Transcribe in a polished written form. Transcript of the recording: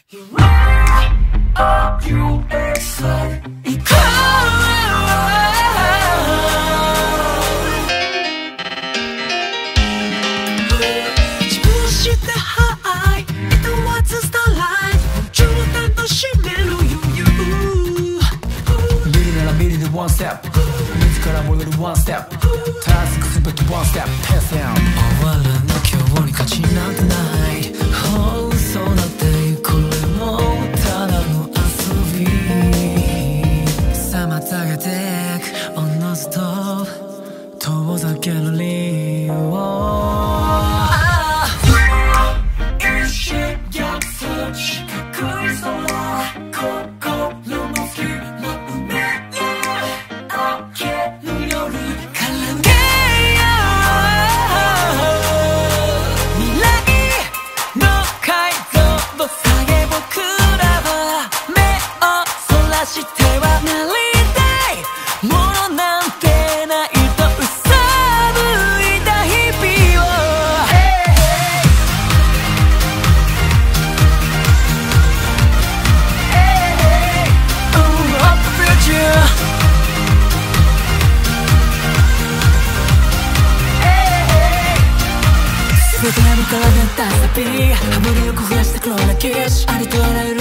One step 自ら戻る one step タスクすべて one step pass down 終わらぬ今日に価値なんてない嘘だってこれもただの遊び妨げてくおのずと遠ざける理由を羽振りよく増やした黒歴史ありとあらゆる